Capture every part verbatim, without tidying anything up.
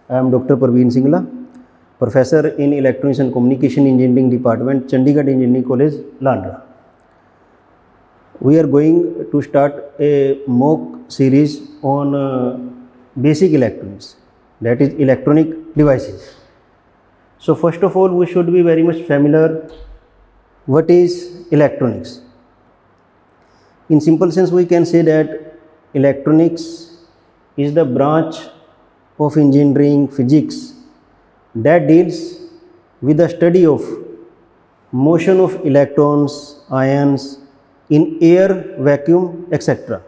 I am Doctor Parveen Singla, Professor in Electronics and Communication Engineering Department, Chandigarh Engineering College, Landra. We are going to start a MOOC series on uh, basic electronics, that is electronic devices. So first of all, we should be very much familiar what is electronics. In simple sense, we can say that electronics is the branch of engineering physics that deals with the study of motion of electrons, ions in air, vacuum, et cetera.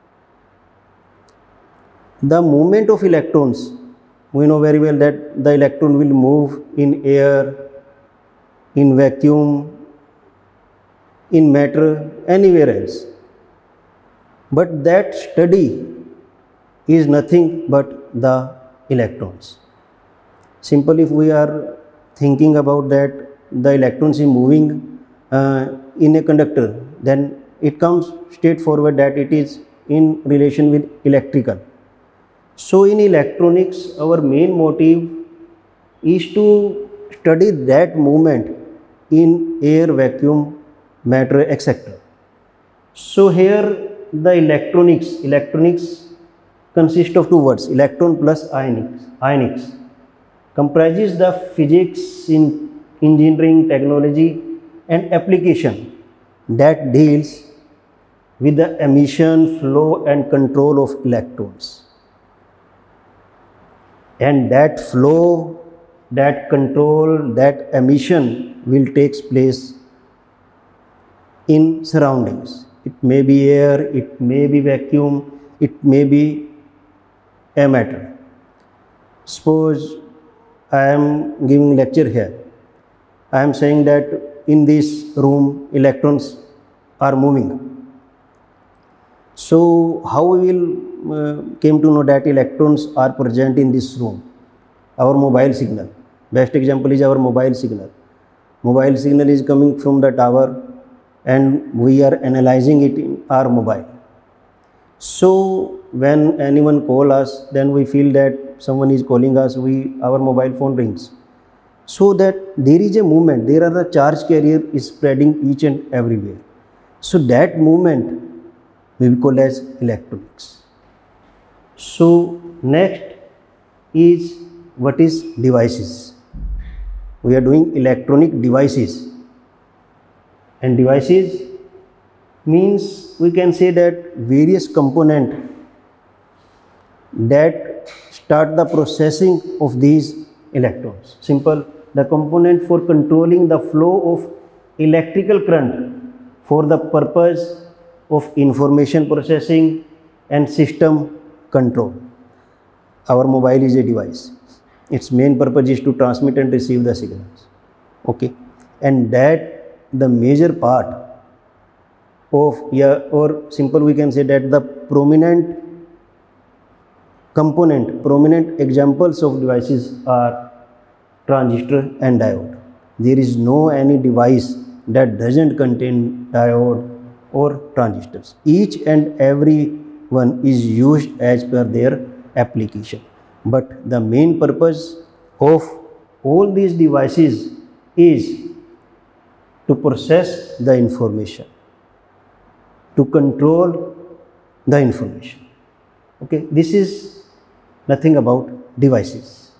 The movement of electrons, we know very well that the electron will move in air, in vacuum, in matter, anywhere else. But that study is nothing but the electrons. Simply, if we are thinking about that the electrons is moving uh, in a conductor, then it comes straightforward that it is in relation with electrical. So in electronics, our main motive is to study that movement in air, vacuum, matter, et cetera. So here the electronics, electronics consists of two words, electron plus ionics, ionics, comprises the physics in engineering, technology and application that deals with the emission, flow and control of electrons. And that flow, that control, that emission will take place in surroundings. It may be air, it may be vacuum, it may be a matter. Suppose I am giving lecture here. I am saying that in this room electrons are moving. So how we will uh, came to know that electrons are present in this room? Our mobile signal. Best example is our mobile signal. Mobile signal is coming from the tower and we are analyzing it in our mobile. So when anyone calls us, then we feel that someone is calling us, we our mobile phone rings. So that there is a movement, there are the charge carrier is spreading each and everywhere. So that movement we call as electronics. So next is what is devices. We are doing electronic devices. And devices means we can say that various components that start the processing of these electrons. Simple, the component for controlling the flow of electrical current for the purpose of information processing and system control. Our mobile is a device. Its main purpose is to transmit and receive the signals. Okay, and that the major part of, yeah, or simple we can say that the prominent component, prominent examples of devices are transistor and diode. There is no any device that doesn't contain diode or transistors. Each and every one is used as per their application. But the main purpose of all these devices is to process the information, to control the information. Okay, this is nothing about devices.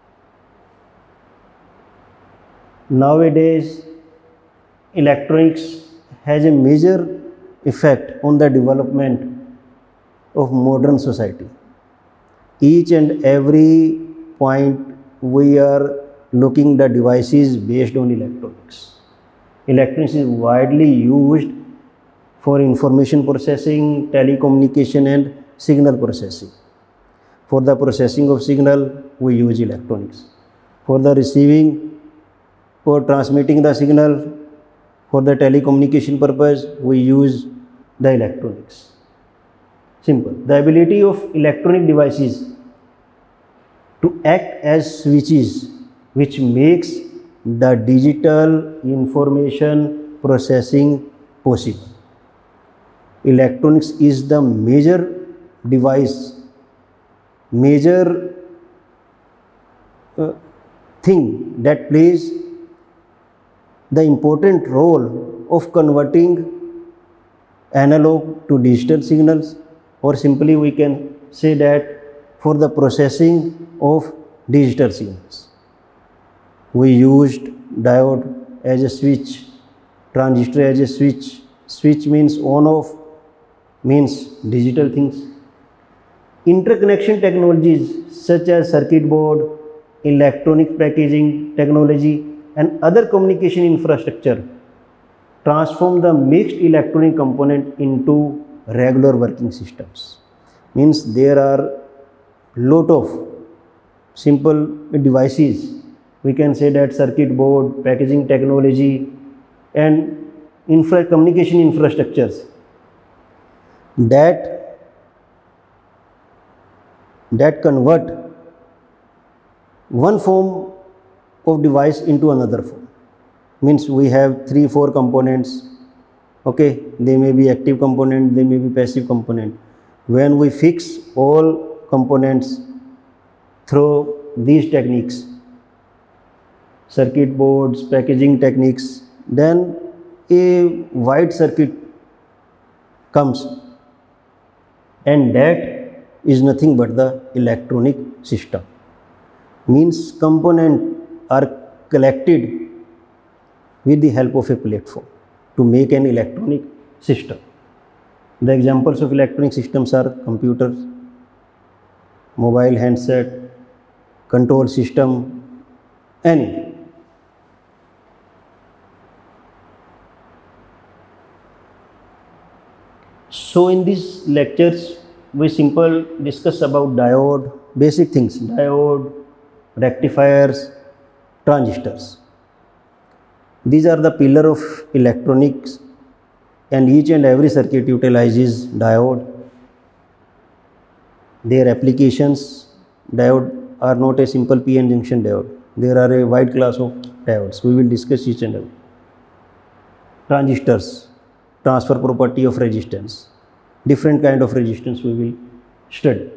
Nowadays, electronics has a major effect on the development of modern society. Each and every point we are looking the devices based on electronics. Electronics is widely used for information processing, telecommunication and signal processing. For the processing of signal, we use electronics. For the receiving or transmitting the signal, for the telecommunication purpose, we use the electronics. Simple. The ability of electronic devices to act as switches which makes the digital information processing possible. Electronics is the major device, major uh, thing that plays the important role of converting analog to digital signals, or simply we can say that for the processing of digital signals. We used diode as a switch, transistor as a switch. Switch means on off, means digital things. Interconnection technologies such as circuit board, electronic packaging technology and other communication infrastructure transform the mixed electronic component into regular working systems. Means there are lot of simple devices. We can say that circuit board, packaging technology and infra communication infrastructures that that convert one form of device into another form. Means we have three four components, okay, they may be active component, they may be passive component. When we fix all components through these techniques, circuit boards, packaging techniques, then a wide circuit comes, and that is nothing but the electronic system. Means components are collected with the help of a platform to make an electronic system. The examples of electronic systems are computers, mobile handset, control system, any. So in these lectures we simple discuss about diode, basic things, diode, rectifiers, transistors. These are the pillar of electronics, and each and every circuit utilizes diode. Their applications, diode are not a simple P N junction diode. There are a wide class of diodes. We will discuss each and every. Transistors, transfer property of resistance. Different kind of resistance we will study.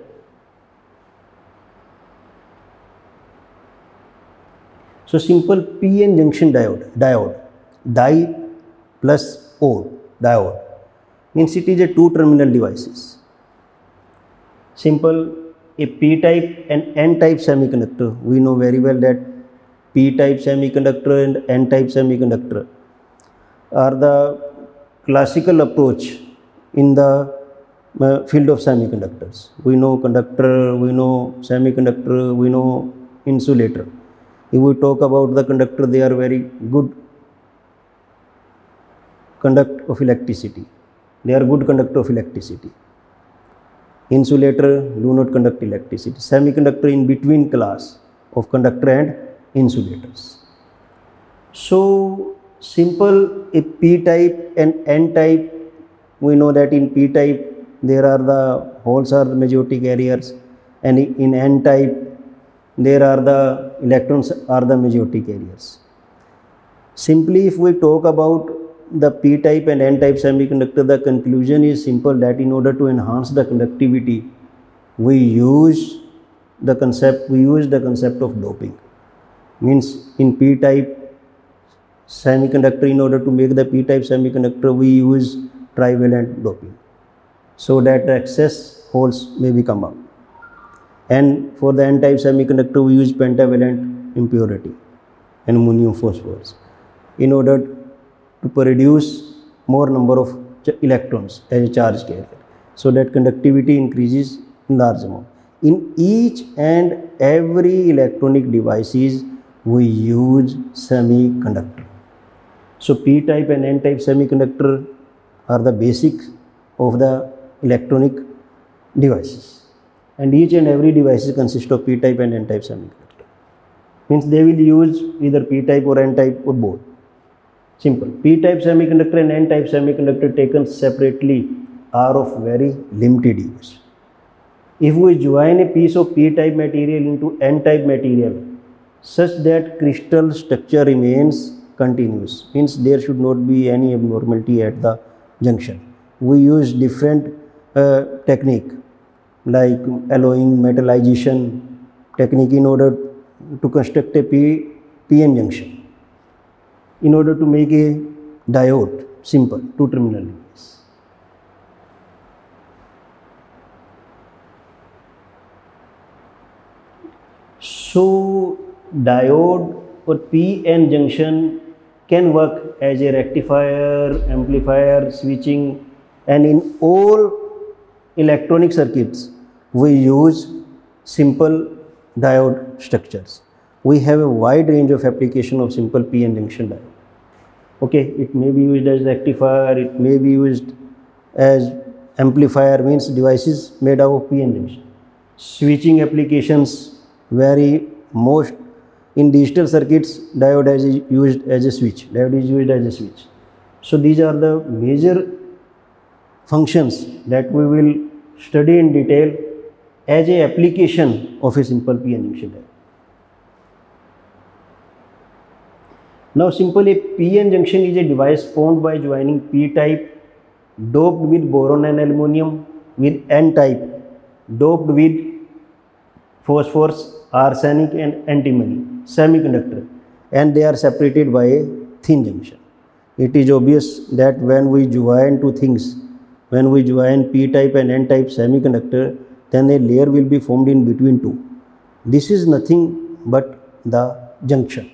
So simple P N junction diode, diode, di plus O, diode, means it is a two terminal devices. Simple, a P-type and N-type semiconductor. We know very well that P-type semiconductor and N-type semiconductor are the classical approach in the uh, field of semiconductors. We know conductor, we know semiconductor, we know insulator. If we talk about the conductor, they are very good conduct of electricity. They are good conductor of electricity. Insulator do not conduct electricity. Semiconductor in between class of conductor and insulators. So simple, a P-type and N-type, we know that in P-type there are the holes are the majority carriers, and in N-type there are the electrons are the majority carriers. Simply if we talk about the P-type and N-type semiconductor, the conclusion is simple, that in order to enhance the conductivity, we use the concept, we use the concept of doping. Means in P-type semiconductor, in order to make the P-type semiconductor, we use trivalent doping, so that the excess holes may become out. And for the N-type semiconductor, we use pentavalent impurity, ammonium phosphorus, in order to produce more number of electrons as a charge carrier, so that conductivity increases in large amount. In each and every electronic devices, we use semiconductor. So P-type and N-type semiconductor are the basics of the electronic devices, and each and every device consists of P-type and N-type semiconductor. Means they will use either P-type or N-type or both. Simple. P-type semiconductor and N-type semiconductor taken separately are of very limited use. If we join a piece of P-type material into N-type material such that crystal structure remains continuous, means there should not be any abnormality at the junction, we use different uh, technique like alloying, metallization technique in order to construct a P, P-N junction in order to make a diode simple, two terminal device. So diode or P-N junction can work as a rectifier, amplifier, switching, and in all electronic circuits we use simple diode structures. We have a wide range of application of simple P-N junction diode. Okay, it may be used as rectifier, it may be used as amplifier, means devices made out of P-N junction. Switching applications vary most. In digital circuits, diode is used as a switch. Diode is used as a switch. So these are the major functions that we will study in detail as a application of a simple P-N junction diode. Now simple a P-N junction is a device formed by joining P-type doped with boron and aluminum with N-type doped with phosphorus, arsenic and antimony semiconductor, and they are separated by a thin junction. It is obvious that when we join two things, when we join P-type and N-type semiconductor, then a layer will be formed in between two. This is nothing but the junction.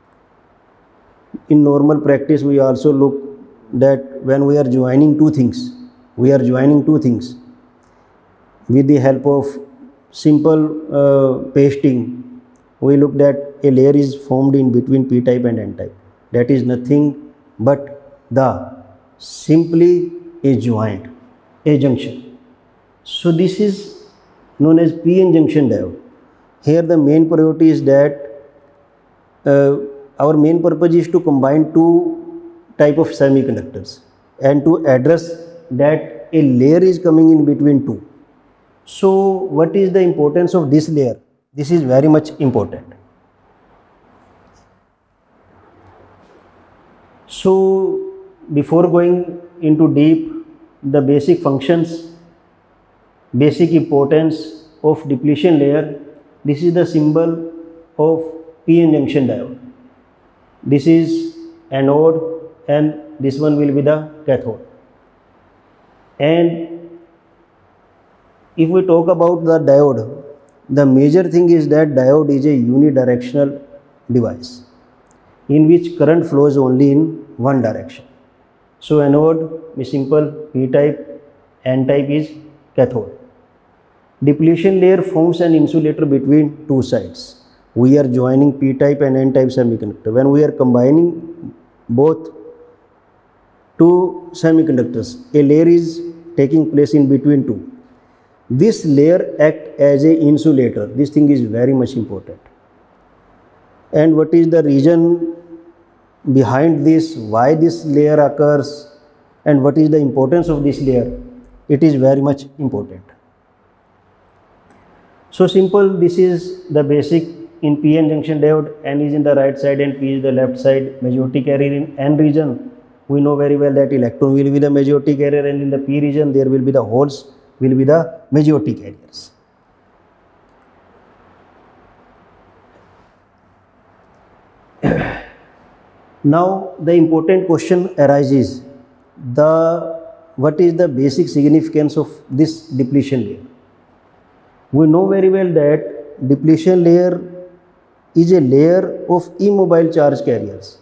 In normal practice, we also look that when we are joining two things, we are joining two things with the help of simple uh, pasting. We look that a layer is formed in between P-type and N-type. That is nothing but the simply a joint, a junction. So this is known as P-N junction diode. Here the main priority is that uh, our main purpose is to combine two type of semiconductors and to address that a layer is coming in between two. So what is the importance of this layer? This is very much important. So before going into deep, the basic functions, basic importance of depletion layer, this is the symbol of P-N junction diode. This is anode and this one will be the cathode. And if we talk about the diode, the major thing is that diode is a unidirectional device in which current flows only in one direction. So anode is simple P-type, N-type is cathode. Depletion layer forms an insulator between two sides. We are joining P-type and N-type semiconductor. When we are combining both two semiconductors, a layer is taking place in between two. This layer acts as a insulator. This thing is very much important. And what is the reason behind this, why this layer occurs, and what is the importance of this layer? It is very much important. So simple, this is the basic in P-N junction diode. N is in the right side and P is the left side. Majority carrier in N region, we know very well that electron will be the majority carrier, and in the P region there will be the holes will be the majority carriers. Now the important question arises, the what is the basic significance of this depletion layer? We know very well that depletion layer is a layer of immobile charge carriers.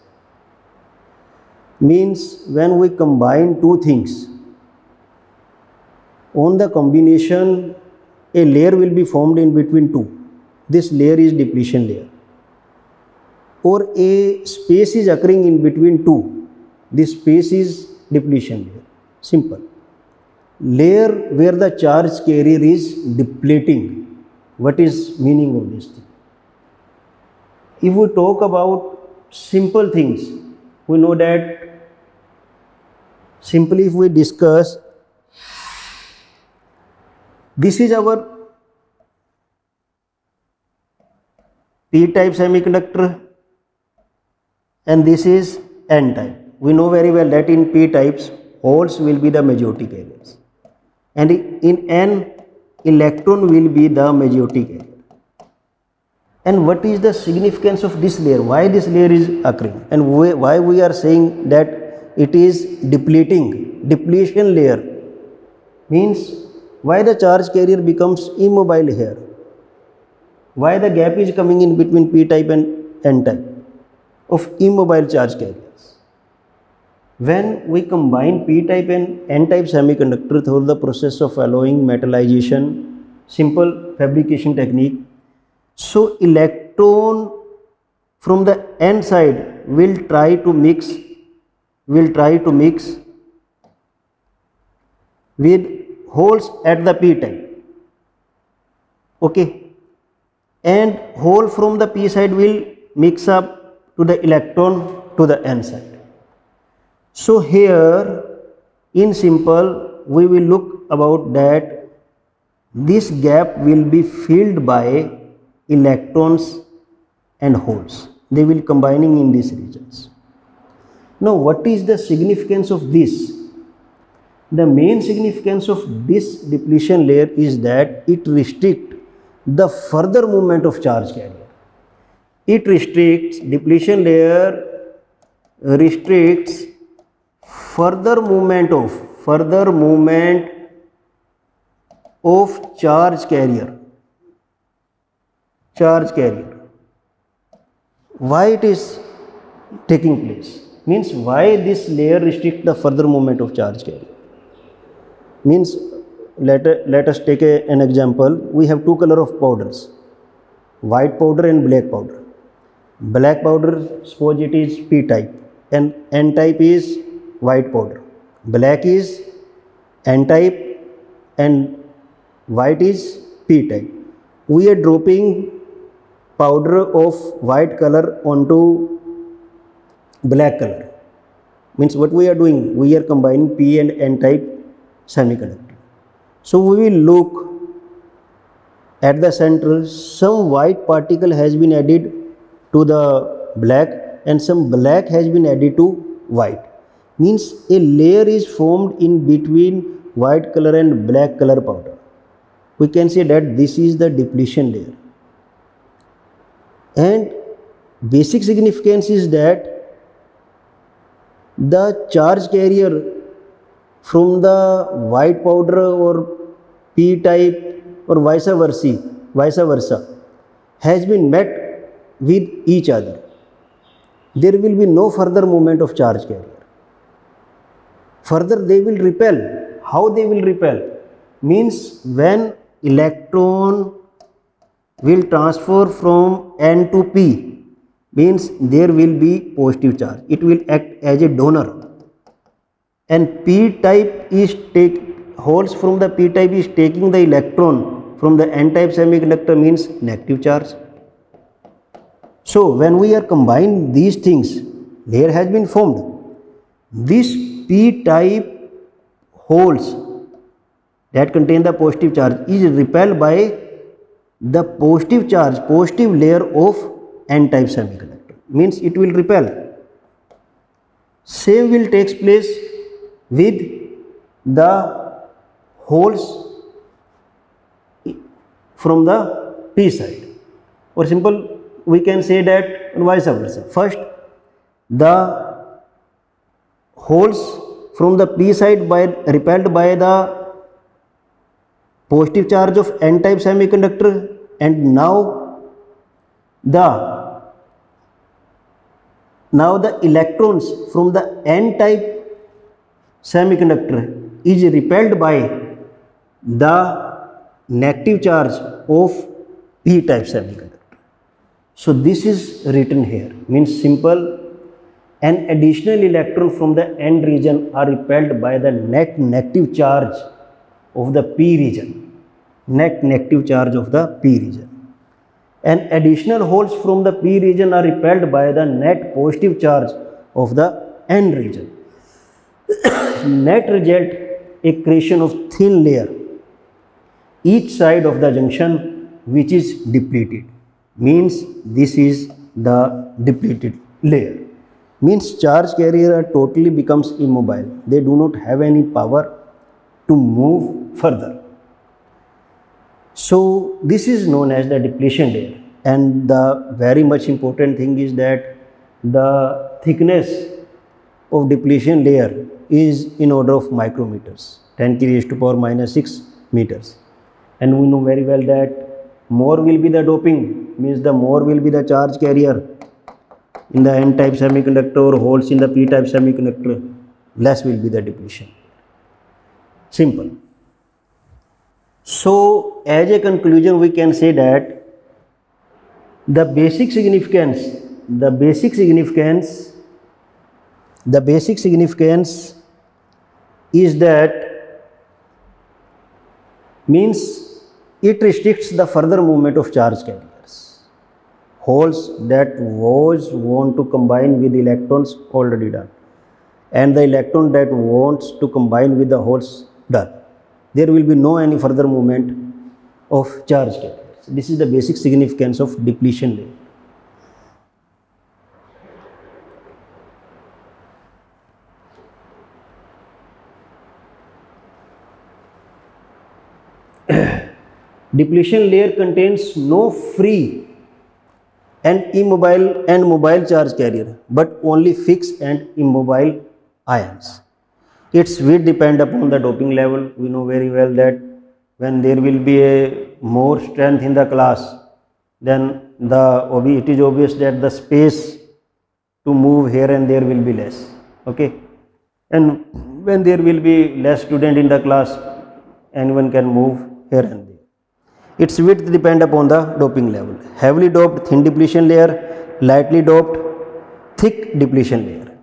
Means when we combine two things, on the combination a layer will be formed in between two. This layer is depletion layer. Or a space is occurring in between two. This space is depletion layer. Simple. Layer where the charge carrier is depleting. What is meaning of this thing? If we talk about simple things, we know that simply if we discuss, this is our P-type semiconductor and this is N-type. We know very well that in P-types, holes will be the majority carriers, and in N, electron will be the majority carrier. And what is the significance of this layer? Why this layer is occurring? And why we are saying that it is depleting? Depletion layer means why the charge carrier becomes immobile here? Why the gap is coming in between p-type and n-type of immobile charge carriers? When we combine p-type and n-type semiconductor through the process of alloying, metallization, simple fabrication technique, so electron from the n side will try to mix, will try to mix with holes at the p-type, okay, and hole from the p side will mix up to the electron to the n side. So here in simple we will look about that this gap will be filled by electrons and holes. They will combining in these regions. Now what is the significance of this? The main significance of this depletion layer is that it restricts the further movement of charge carrier. It restricts, depletion layer restricts further movement of, further movement of charge carrier. Charge carrier. Why it is taking place? Means why this layer restricts the further movement of charge carrier? Means let, let us take a, an example. We have two color of powders, white powder and black powder. Black powder, suppose it is p-type and n-type is white powder. Black is n-type and white is p-type. We are dropping powder of white color onto black color. Means what we are doing? We are combining p and n-type semiconductor. So we will look at the center, some white particle has been added to the black and some black has been added to white. Means a layer is formed in between white color and black color powder. We can say that this is the depletion layer. And basic significance is that the charge carrier from the white powder or p-type or vice versa, vice versa has been met with each other. There will be no further movement of charge carrier. Further they will repel. How they will repel? Means when electron will transfer from n to p, means there will be positive charge. It will act as a donor. And p-type is take holes from the p-type is taking the electron from the n-type semiconductor, means negative charge. So when we are combining these things, layer has been formed. This p-type holes that contain the positive charge is repelled by the positive charge, positive layer of n-type semiconductor. Means it will repel. Same will take place with the holes from the p side. Or simple we can say that vice versa. First the holes from the p side by repelled by the positive charge of n-type semiconductor, and now the now the electrons from the n-type semiconductor is repelled by the negative charge of p-type semiconductor. So this is written here, means simple, an additional electron from the n region are repelled by the net negative charge of the p region, net negative charge of the p region. And additional holes from the p region are repelled by the net positive charge of the n region. Net result, a creation of thin layer each side of the junction which is depleted. Means this is the depleted layer. Means charge carrier totally becomes immobile. They do not have any power to move further. So this is known as the depletion layer. and the very much important thing is that the thickness of depletion layer is in order of micrometers, ten to the raised to power minus six meters. And we know very well that more will be the doping, means the more will be the charge carrier in the n-type semiconductor or holes in the p-type semiconductor, less will be the depletion. Simple. So as a conclusion we can say that the basic significance the basic significance the basic significance is that means it restricts the further movement of charge carriers. Holes that was want to combine with electrons already done, and the electron that wants to combine with the holes done. There will be no any further movement of charge carriers. This is the basic significance of depletion layer. Depletion layer contains no free and immobile and mobile charge carrier, but only fixed and immobile ions. Its width depends upon the doping level. We know very well that when there will be a more strength in the class, then the it is obvious that the space to move here and there will be less. Okay, and when there will be less student in the class, anyone can move here and there. Its width depends upon the doping level. Heavily doped thin depletion layer, lightly doped thick depletion layer.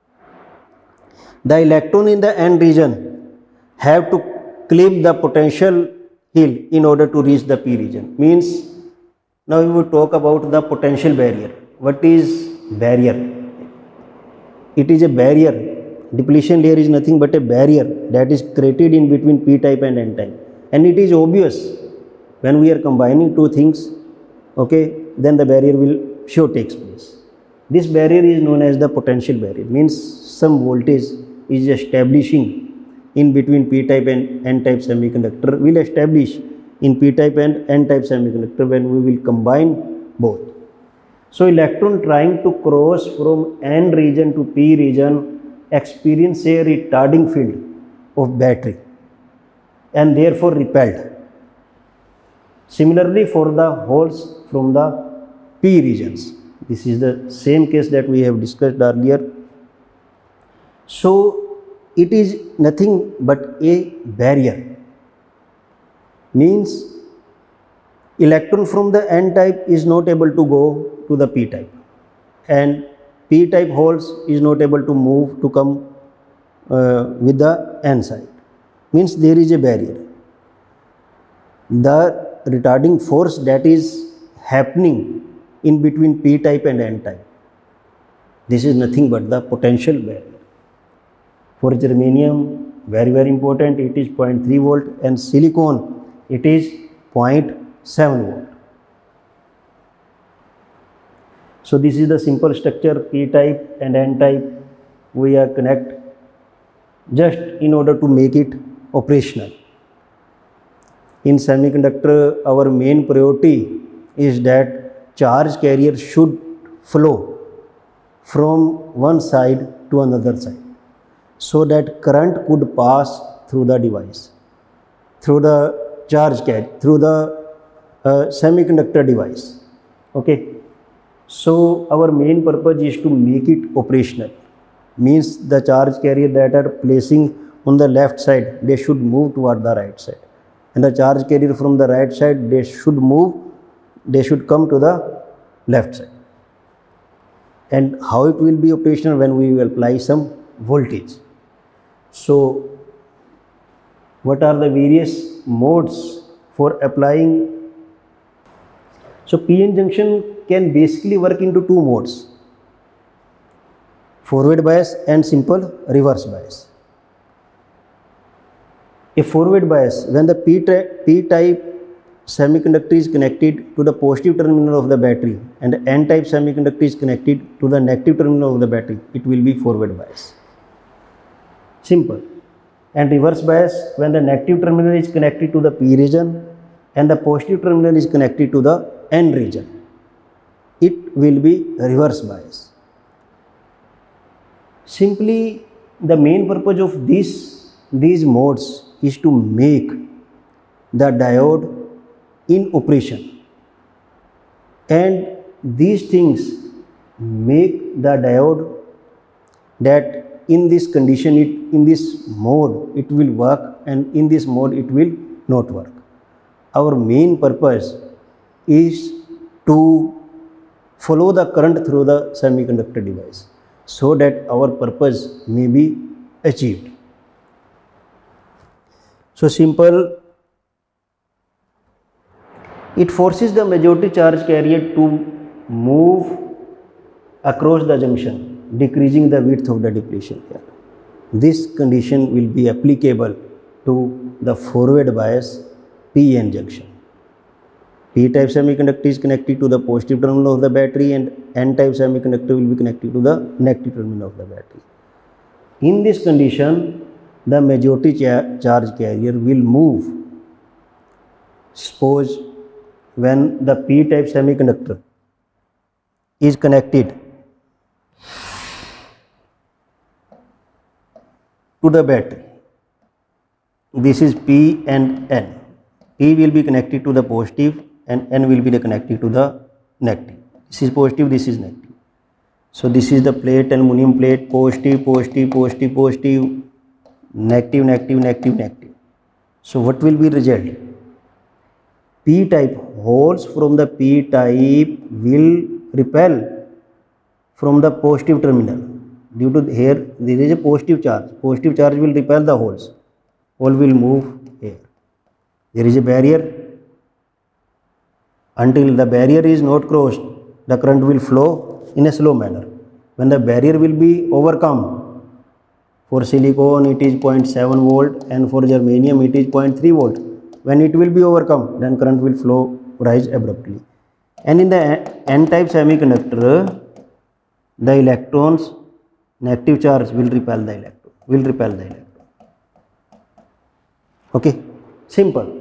The electron in the n region have to clip the potential hill in order to reach the p region. Means now we will talk about the potential barrier. What is barrier? It is a barrier. Depletion layer is nothing but a barrier that is created in between p-type and n-type, and it is obvious when we are combining two things, okay, then the barrier will sure takes place. This barrier is known as the potential barrier, means some voltage is establishing in between p-type and n-type semiconductor, will establish in p-type and n-type semiconductor when we will combine both. So electron trying to cross from n region to p region experience a retarding field of battery and therefore repelled. Similarly for the holes from the p regions, this is the same case that we have discussed earlier. So it is nothing but a barrier, means electron from the n-type is not able to go to the p-type, and p-type holes is not able to move to come uh, with the n side, means there is a barrier. The retarding force that is happening in between p-type and n-type, this is nothing but the potential barrier. For germanium, very very important, it is zero point three volt, and silicon it is zero point seven volt. So this is the simple structure, p-type and n-type we are connect just in order to make it operational. In semiconductor, our main priority is that charge carrier should flow from one side to another side, so that current could pass through the device, through the charge carrier, through the uh, semiconductor device. Okay. So our main purpose is to make it operational, means the charge carrier that are placing on the left side, they should move toward the right side, and the charge carrier from the right side, they should move, they should come to the left side. And how it will be operational? When we will apply some voltage. So what are the various modes for applying? So P N junction can basically work into two modes: forward bias and simple reverse bias. A forward bias, when the p-type semiconductor is connected to the positive terminal of the battery and the n-type semiconductor is connected to the negative terminal of the battery, it will be forward bias. Simple. And reverse bias, when the negative terminal is connected to the p region and the positive terminal is connected to the n region, it will be reverse bias. Simply the main purpose of this these modes is to make the diode in operation, and these things make the diode that in this condition, it in this mode it will work, and in this mode it will not work. Our main purpose is to follow the current through the semiconductor device so that our purpose may be achieved. So simple, it forces the majority charge carrier to move across the junction, decreasing the width of the depletion layer. This condition will be applicable to the forward bias P N junction. P-type semiconductor is connected to the positive terminal of the battery, and N-type semiconductor will be connected to the negative terminal of the battery. In this condition, the majority cha charge carrier will move. Suppose when the P-type semiconductor is connected to the battery, this is P and N. P will be connected to the positive and N will be connected to the negative. This is positive, this is negative. So this is the plate, aluminum plate, positive, positive, positive, positive, negative, negative, negative, negative. So what will be result? P-type holes from the P-type will repel from the positive terminal. Due to here there is a positive charge. Positive charge will repel the holes. Hole will move here. There is a barrier. Until the barrier is not crossed, the current will flow in a slow manner. When the barrier will be overcome, for silicon it is zero point seven volt and for germanium it is zero point three volt. When it will be overcome, then current will flow, rise abruptly. And in the N-type semiconductor, the electrons, negative charge will repel the electron, will repel the electron. Okay, simple.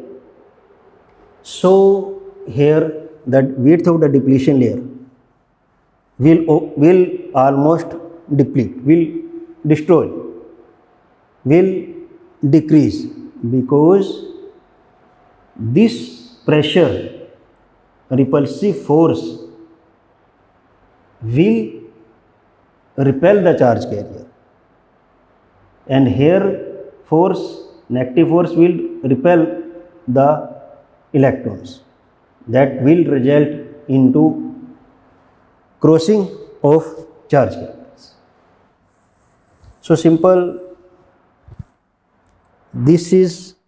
So here the width of the depletion layer will will almost deplete, will destroy, will decrease, because this pressure, repulsive force will repel the charge carrier, and here force, negative force will repel the electrons. That will result into crossing of charge carriers. So simple, this is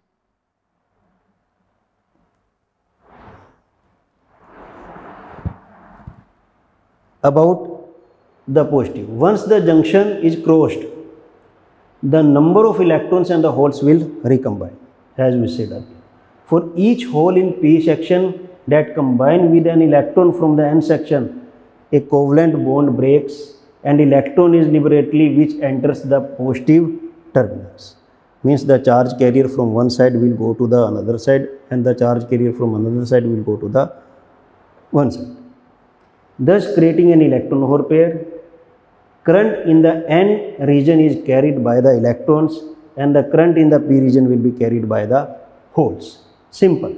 about the positive. Once the junction is crossed, the number of electrons and the holes will recombine, as we said earlier. For each hole in P section that combine with an electron from the N section, a covalent bond breaks and electron is liberately which enters the positive terminals. Means the charge carrier from one side will go to the another side, and the charge carrier from another side will go to the one side, thus creating an electron hole pair. Current in the N region is carried by the electrons, and the current in the P region will be carried by the holes. Simple.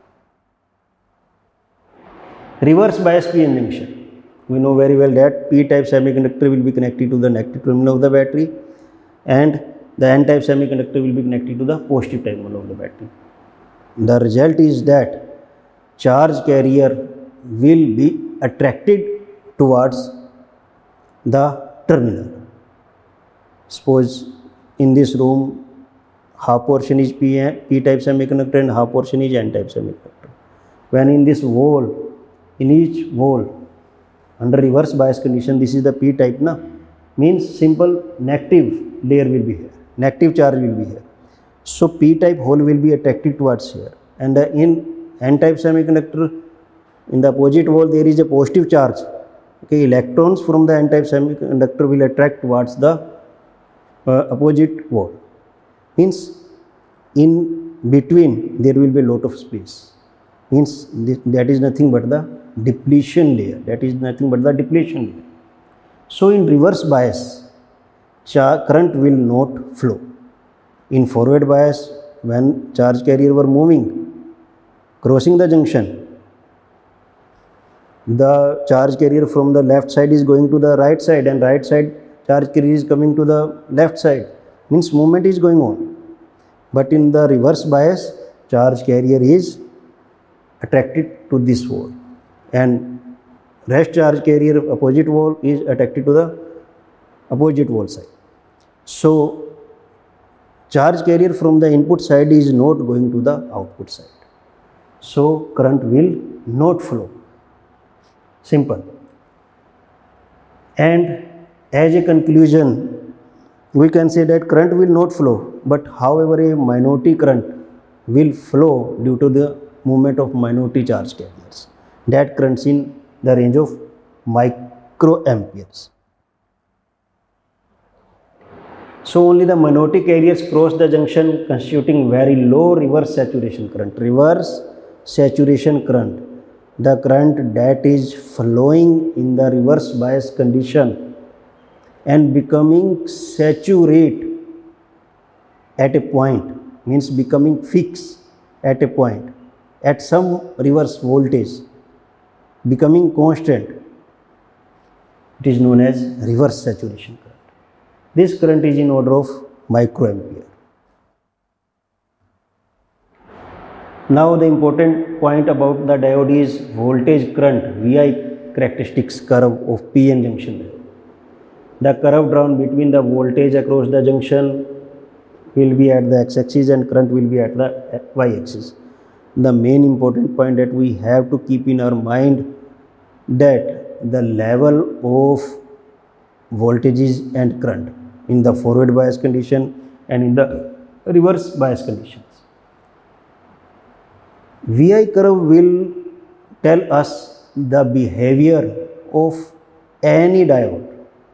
Reverse bias P N junction. We know very well that P-type semiconductor will be connected to the negative terminal of the battery, and the N-type semiconductor will be connected to the positive terminal of the battery. The result is that charge carrier will be attracted towards the terminal. Suppose in this room half portion is P-type semiconductor and half portion is N-type semiconductor. When in this wall, in each wall, under reverse bias condition, this is the P-type, na? Means simple negative layer will be here, negative charge will be here. So P-type hole will be attracted towards here, and in N-type semiconductor, in the opposite wall there is a positive charge. Okay, electrons from the N-type semiconductor will attract towards the uh, opposite wall. Means in between there will be a lot of space. means that is nothing but the depletion layer, that is nothing but the depletion layer. So in reverse bias, current will not flow. In forward bias, when charge carrier were moving, crossing the junction, the charge carrier from the left side is going to the right side and right side charge carrier is coming to the left side, means movement is going on. But in the reverse bias, charge carrier is attracted to this wall and rest charge carrier opposite wall is attracted to the opposite wall side. So charge carrier from the input side is not going to the output side. So current will not flow. Simple. And as a conclusion, we can say that current will not flow, but however a minority current will flow due to the movement of minority charge carriers. That currents in the range of microamperes. So only the minority carriers cross the junction, constituting very low reverse saturation current. Reverse saturation current, the current that is flowing in the reverse bias condition and becoming saturate at a point, means becoming fixed at a point at some reverse voltage, becoming constant, it is known as reverse saturation current. This current is in order of microampere. Now the important point about the diode is voltage current V I characteristics curve of P N junction diode. The curve drawn between the voltage across the junction will be at the x-axis and current will be at the y-axis. The main important point that we have to keep in our mind that the level of voltages and current in the forward bias condition and in the reverse bias conditions. V I curve will tell us the behavior of any diode,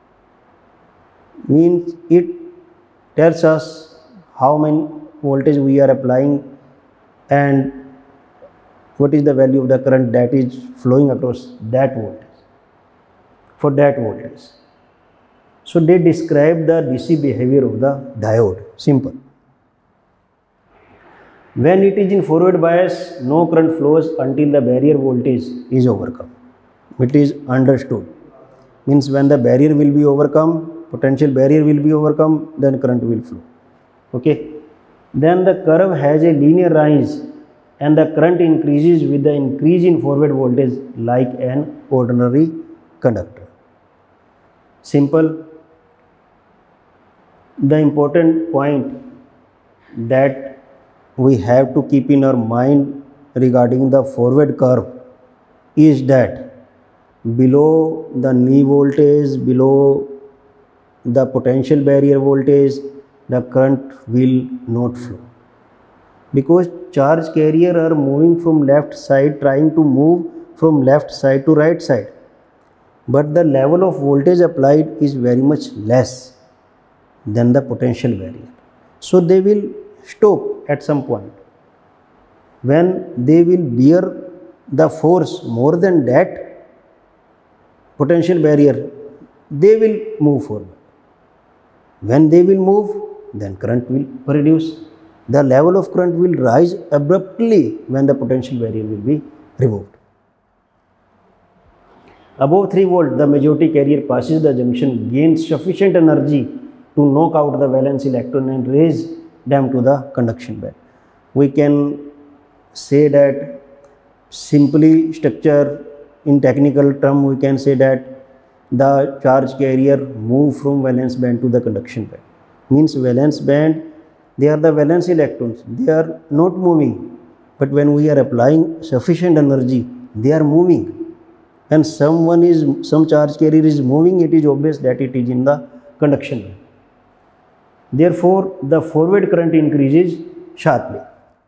means it tells us how many voltage we are applying and what is the value of the current that is flowing across that voltage, for that voltage. So they describe the D C behavior of the diode. Simple. When it is in forward bias, no current flows until the barrier voltage is overcome. It is understood. Means when the barrier will be overcome, potential barrier will be overcome, then current will flow. Okay. Then the curve has a linear rise and the current increases with the increase in forward voltage like an ordinary conductor. Simple. The important point that we have to keep in our mind regarding the forward curve is that below the knee voltage, below the potential barrier voltage, the current will not flow, because charge carrier are moving from left side, trying to move from left side to right side, but the level of voltage applied is very much less than the potential barrier. So they will stop at some point. When they will bear the force more than that potential barrier, they will move forward. When they will move, then current will produce. The level of current will rise abruptly when the potential barrier will be removed. Above three volt, the majority carrier passes the junction, gains sufficient energy to knock out the valence electron and raise them to the conduction band. We can say that simply structure in technical term, we can say that the charge carrier move from valence band to the conduction band. Means valence band, they are the valence electrons, they are not moving, but when we are applying sufficient energy, they are moving, and someone is some charge carrier is moving, it is obvious that it is in the conduction band. Therefore, the forward current increases sharply.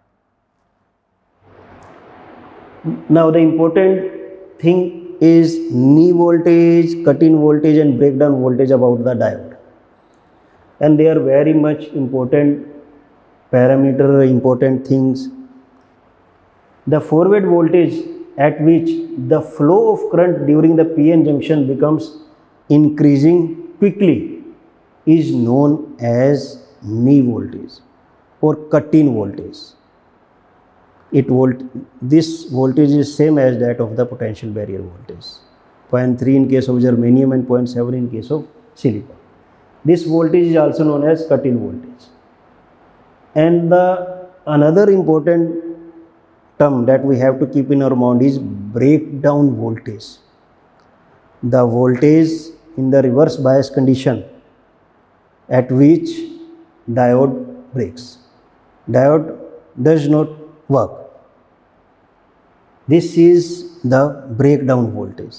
Now, the important thing is knee voltage, cut-in voltage and breakdown voltage about the diode. And they are very much important parameter, important things. The forward voltage at which the flow of current during the P N junction becomes increasing quickly is known as knee voltage or cut-in voltage. It volt this voltage is same as that of the potential barrier voltage, zero point three in case of germanium and zero point seven in case of silicon. This voltage is also known as cut-in voltage. And the another important term that we have to keep in our mind is breakdown voltage. The voltage in the reverse bias condition at which diode breaks. Diode does not work. This is the breakdown voltage.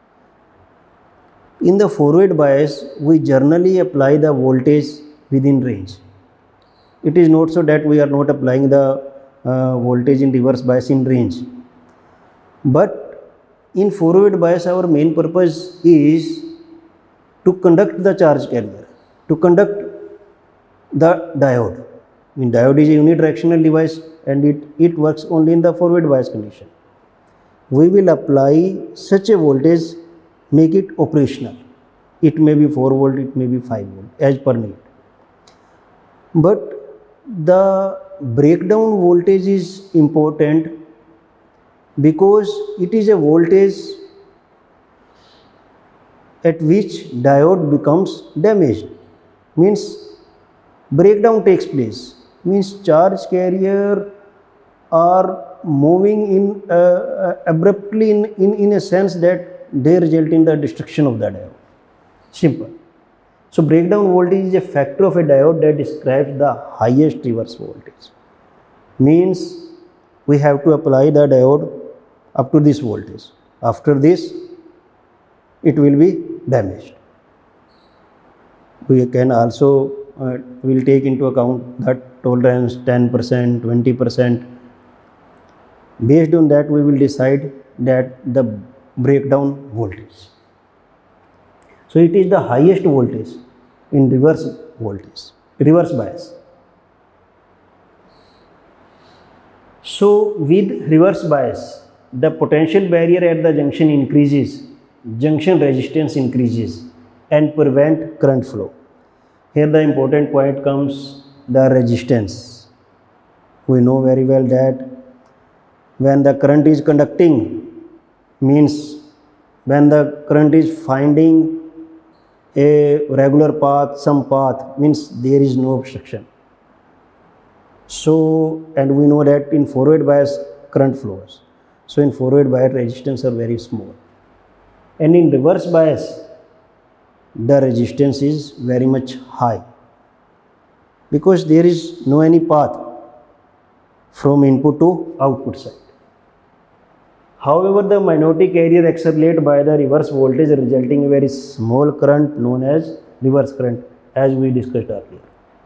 In the forward bias, we generally apply the voltage within range. It is not so that we are not applying the uh, voltage in reverse bias in range. But in forward bias, our main purpose is to conduct the charge carrier, to conduct the diode. I mean, diode is a unidirectional device and it, it works only in the forward bias condition. We will apply such a voltage, make it operational. It may be four volt, it may be five volt as per need. But the breakdown voltage is important because it is a voltage at which diode becomes damaged. Means breakdown takes place. Means charge carrier are moving in uh, uh, abruptly in, in, in a sense that they result in the destruction of the diode. Simple. So breakdown voltage is a factor of a diode that describes the highest reverse voltage. Means we have to apply the diode up to this voltage. After this, it will be damaged. We can also uh, will take into account that tolerance ten percent, twenty percent. Based on that, we will decide that the breakdown voltage. So it is the highest voltage in reverse voltage, reverse bias. So with reverse bias, the potential barrier at the junction increases, junction resistance increases and prevent current flow. Here the important point comes, the resistance. We know very well that when the current is conducting, means when the current is finding a regular path, some path, means there is no obstruction. So, and we know that in forward bias current flows. So in forward bias resistance are very small. And in reverse bias, the resistance is very much high because there is no any path from input to output side. However, the minority carrier accelerates by the reverse voltage, resulting in a very small current known as reverse current, as we discussed earlier.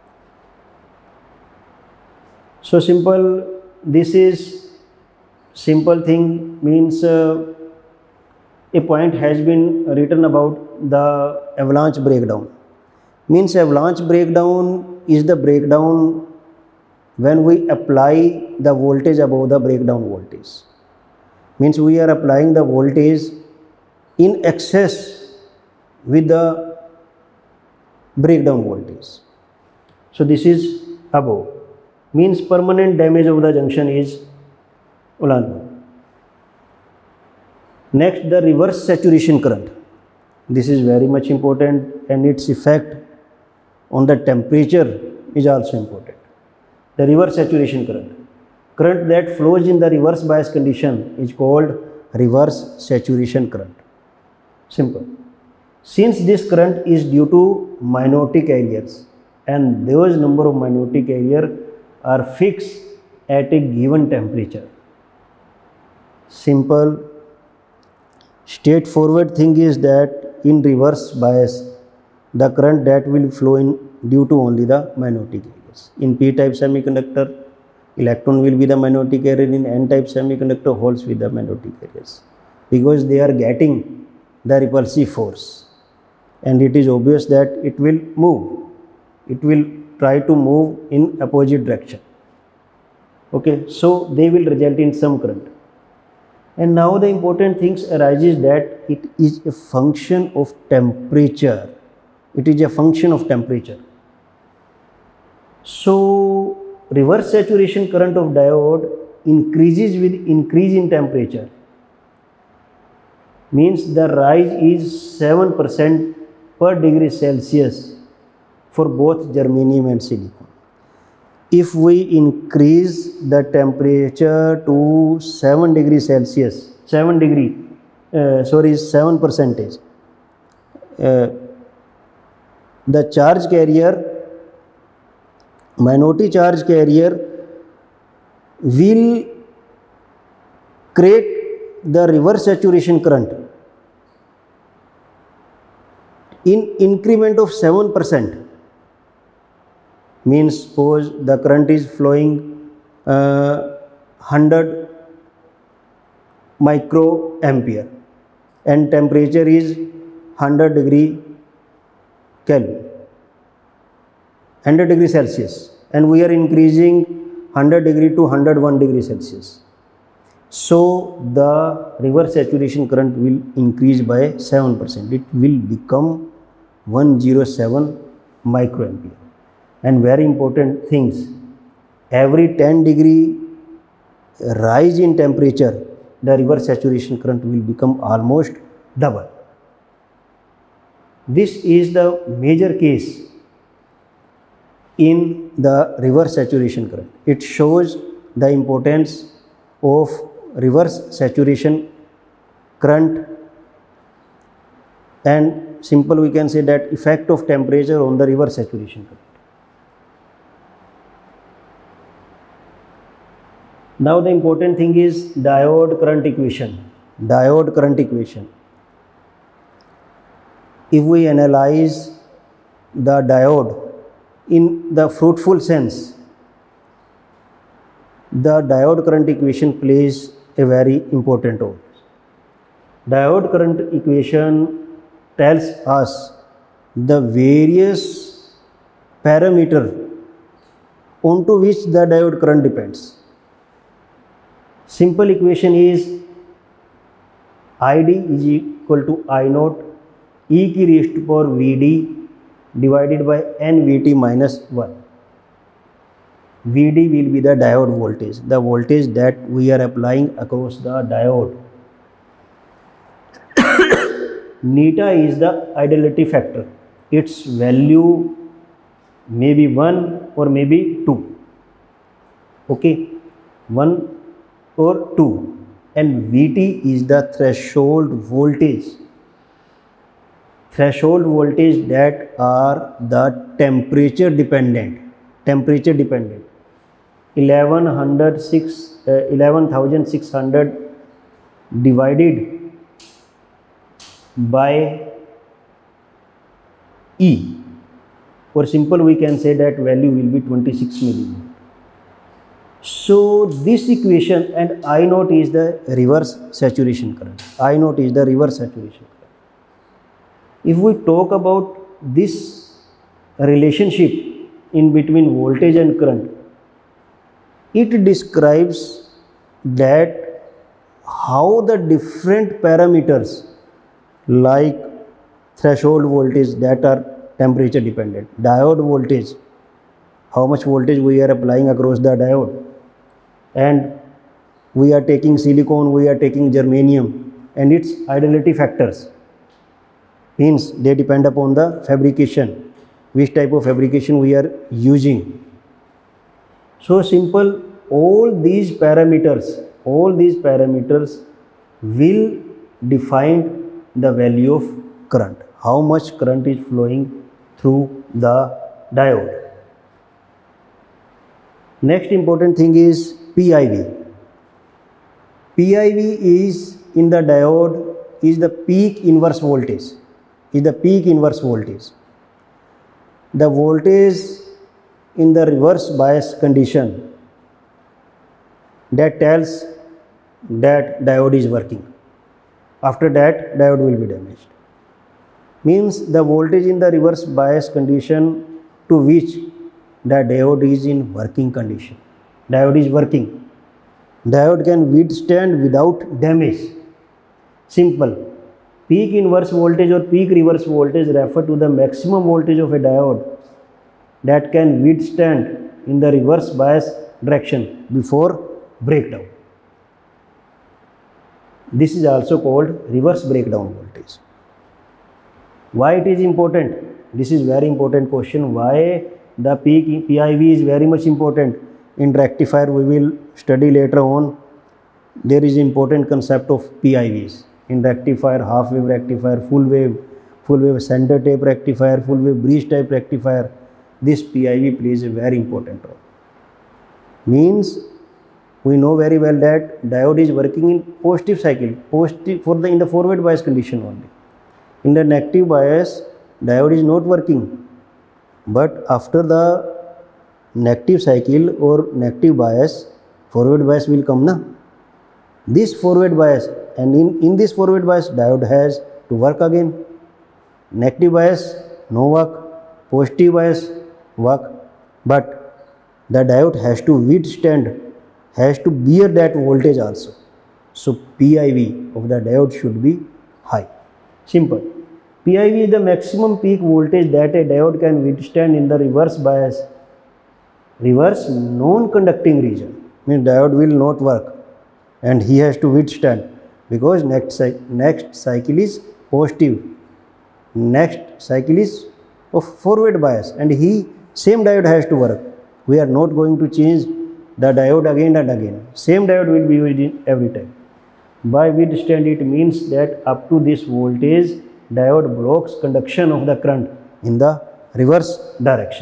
So simple, this is simple thing, means uh, a point has been written about the avalanche breakdown. Means avalanche breakdown is the breakdown when we apply the voltage above the breakdown voltage. Means we are applying the voltage in excess with the breakdown voltage. So this is above. Means permanent damage of the junction is Ulanpur. Next, the reverse saturation current. This is very much important and its effect on the temperature is also important. The reverse saturation current. Current that flows in the reverse bias condition is called reverse saturation current. Simple. Since this current is due to minority carriers and those number of minority carriers are fixed at a given temperature. Simple, straightforward thing is that in reverse bias, the current that will flow in due to only the minority carriers. In p-type semiconductor, electron will be the minority carrier. In n-type semiconductor, holes with the minority carriers, because they are getting the repulsive force and it is obvious that it will move. It will try to move in opposite direction. Okay, so they will result in some current. And now the important things arises that it is a function of temperature. It is a function of temperature. So reverse saturation current of diode increases with increase in temperature. Means the rise is seven percent per degree Celsius for both germanium and silicon. If we increase the temperature to seven degrees Celsius, seven degree, uh, sorry, seven percentage, uh, the charge carrier, minority charge carrier will create the reverse saturation current in increment of seven percent. Means suppose the current is flowing uh, one hundred microampere and temperature is one hundred degree Kelvin, one hundred degree Celsius, and we are increasing one hundred degree to one hundred one degree Celsius. So the reverse saturation current will increase by seven percent. It will become one hundred seven microampere. And very important things, every ten degree rise in temperature, the reverse saturation current will become almost double. This is the major case in the reverse saturation current. It shows the importance of reverse saturation current, and simple we can say that effect of temperature on the reverse saturation current. Now the important thing is diode current equation. Diode current equation. If we analyze the diode in the fruitful sense, the diode current equation plays a very important role. Diode current equation tells us the various parameters onto which the diode current depends. Simple equation is I D is equal to I naught e की raised to power V D divided by N V T minus one. V D will be the diode voltage, the voltage that we are applying across the diode. Neta is the ideality factor. Its value may be one or maybe two. Okay, one or two. And V T is the threshold voltage. Threshold voltage that are the temperature dependent. Temperature dependent. eleven oh six, uh, eleven thousand six hundred divided by E, or simple we can say that value will be twenty-six millivolt. So this equation, and I naught is the reverse saturation current. I naught is the reverse saturation current. If we talk about this relationship in between voltage and current, it describes that how the different parameters like threshold voltage that are temperature dependent, diode voltage, how much voltage we are applying across the diode, and we are taking silicon, we are taking germanium, and its ideality factors, means they depend upon the fabrication, which type of fabrication we are using. So simple, all these parameters, all these parameters will define the value of current, how much current is flowing through the diode. Next important thing is P I V. P I V is in the diode is the peak inverse voltage, is the peak inverse voltage. The voltage in the reverse bias condition that tells that diode is working. After that, diode will be damaged. Means the voltage in the reverse bias condition to which the diode is in working condition. diode is working. Diode can withstand without damage. Simple. Peak inverse voltage or peak reverse voltage refer to the maximum voltage of a diode that can withstand in the reverse bias direction before breakdown. This is also called reverse breakdown voltage. Why it is important? This is very important question. Why the peak P I V is very much important in rectifier? We will study later on. There is important concept of P I Vs in rectifier, half wave rectifier, full wave, full wave center tape rectifier, full wave bridge type rectifier. This P I V plays a very important role. Means we know very well that diode is working in positive cycle, positive for the in the forward bias condition only. In the negative bias, diode is not working. But after the negative cycle or negative bias, forward bias will come na. This forward bias, and in, in this forward bias, diode has to work again. Negative bias, no work. Positive bias, work. But the diode has to withstand, has to bear that voltage also. So P I V of the diode should be high. Simple. P I V is the maximum peak voltage that a diode can withstand in the reverse bias, reverse non-conducting region. Means diode will not work and he has to withstand because next, next cycle is positive, next cycle is of forward bias and he same diode has to work. We are not going to change the diode again and again. Same diode will be used every time. By withstand it means that up to this voltage diode blocks conduction of the current in the reverse direction.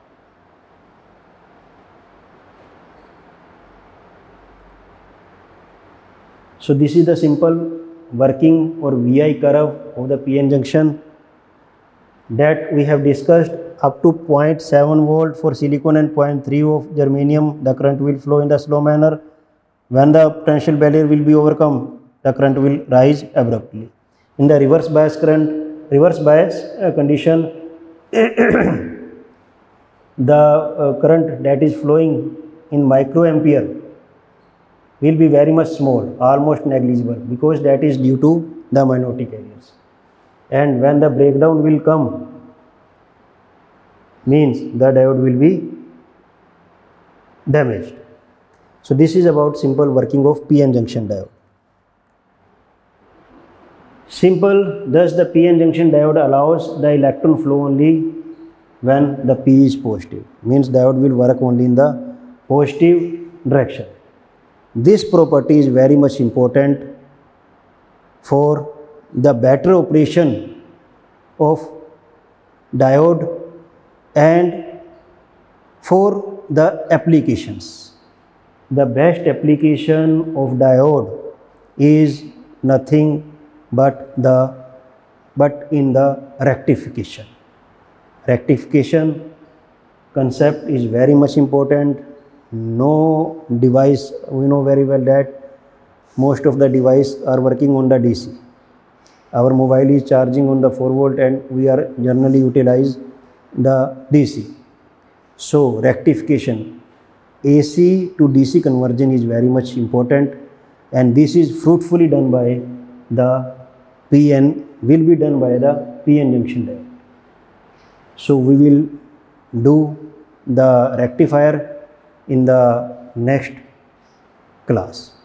So this is the simple working or V I curve of the P N junction that we have discussed. Up to zero point seven volt for silicon and zero point three of germanium, the current will flow in the slow manner. When the potential barrier will be overcome, the current will rise abruptly. In the reverse bias current, reverse bias uh, condition, the uh, current that is flowing in microampere will be very much small, almost negligible, because that is due to the minority carriers. And when the breakdown will come, means the diode will be damaged. So this is about simple working of P N junction diode. Simple, thus the P N junction diode allows the electron flow only when the P is positive. Means diode will work only in the positive direction. This property is very much important for the better operation of diode and for the applications. The best application of diode is nothing but the but in the rectification. Rectification concept is very much important. No device, we know very well that most of the devices are working on the D C. Our mobile is charging on the four volt and we are generally utilize the D C. So rectification, A C to D C conversion is very much important, and this is fruitfully done by the P N, will be done by the P N junction diode. So we will do the rectifier in the next class.